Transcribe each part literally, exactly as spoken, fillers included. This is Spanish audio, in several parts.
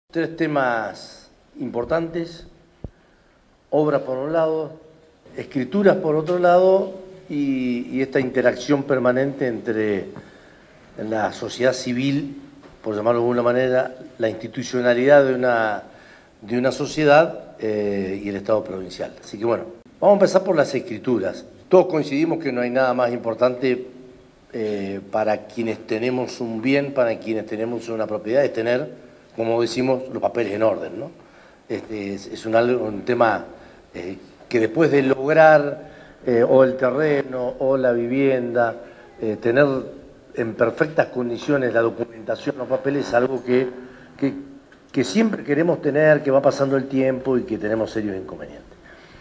Tres temas importantes: obras por un lado, escrituras por otro lado y, y esta interacción permanente entre la sociedad civil, por llamarlo de alguna manera, la institucionalidad de una, de una sociedad eh, y el Estado provincial. Así que bueno, vamos a empezar por las escrituras. Todos coincidimos que no hay nada más importante eh, para quienes tenemos un bien, para quienes tenemos una propiedad, es tener, como decimos, los papeles en orden, ¿no? Este, es, es un, un tema eh, que después de lograr eh, o el terreno o la vivienda, eh, tener en perfectas condiciones la documentación, los papeles, es algo que, que, que siempre queremos tener, que va pasando el tiempo y que tenemos serios inconvenientes.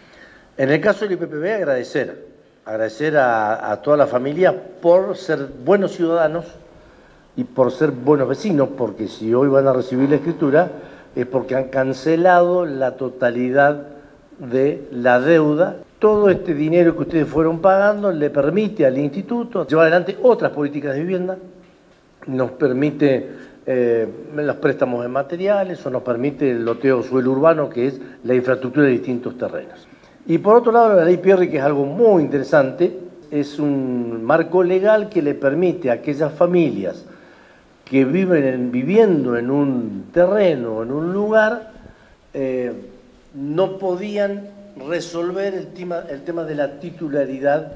En el caso del I P P B, agradecer, agradecer a, a toda la familia por ser buenos ciudadanos y por ser buenos vecinos, porque si hoy van a recibir la escritura es porque han cancelado la totalidad de la deuda. Todo este dinero que ustedes fueron pagando le permite al instituto llevar adelante otras políticas de vivienda, nos permite eh, los préstamos de materiales o nos permite el loteo suelo urbano, que es la infraestructura de distintos terrenos. Y por otro lado, la ley Pierri, que es algo muy interesante, es un marco legal que le permite a aquellas familias que viven en, viviendo en un terreno, en un lugar, eh, no podían resolver el tema, el tema de la titularidad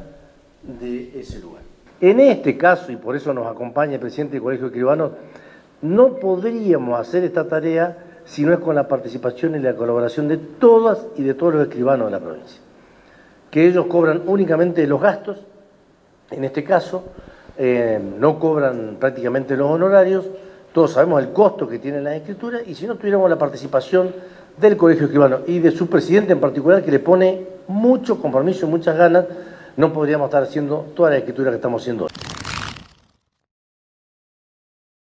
de ese lugar. En este caso, y por eso nos acompaña el presidente del Colegio de Escribanos, no podríamos hacer esta tarea si no es con la participación y la colaboración de todas y de todos los escribanos de la provincia, que ellos cobran únicamente los gastos, en este caso, Eh, no cobran prácticamente los honorarios, todos sabemos el costo que tiene la escritura, y si no tuviéramos la participación del Colegio Escribano y de su presidente en particular, que le pone mucho compromiso y muchas ganas, no podríamos estar haciendo toda la escritura que estamos haciendo hoy.